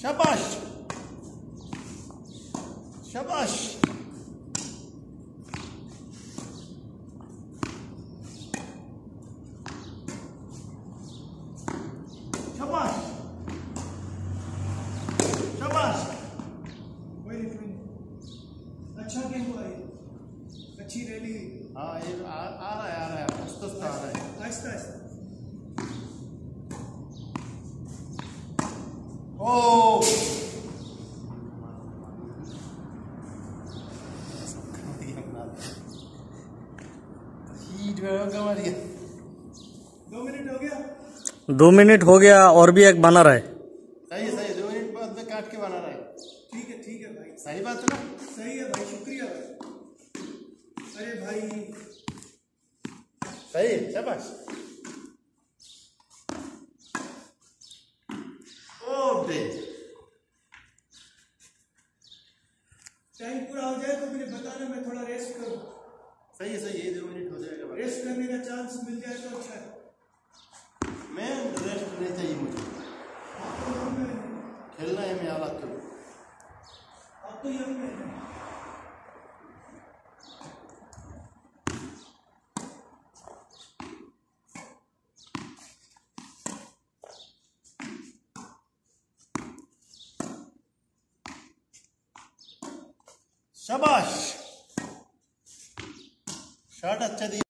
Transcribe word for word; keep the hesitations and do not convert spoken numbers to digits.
शाबाश शाबाश। शाबाश शाबाश। कोई नहीं कोई नहीं, अच्छा गेम हुआ ये, अच्छी रैली। हाँ ये आ, आ रहा है आ रहा है आस्ते आस्ते आ रहा है। आहिस्ता आहिस्ता। ओ दो मिनट हो गया। दो मिनट हो गया और भी एक बना रहा है। सही है सही है, दो मिनट बाद में काट के बना रहा है। ठीक है ठीक है भाई, सही बात है ना। सही है भाई, शुक्रिया भाई। अरे भाई सही है शाबाश। ओ बे टाइम पूरा हो जाए तो मुझे बताना, मैं थोड़ा रेस्ट करूँ। सही है सही है, दो मिनट हो जाएगा भाई। रेस्ट करने का चांस मिल जाए तो अच्छा है। मैं रेस्ट नहीं चाहिए मुझे, खेलना है मैं आला तो। आप तो यंग में शाबाश। शॉट अच्छा दिया।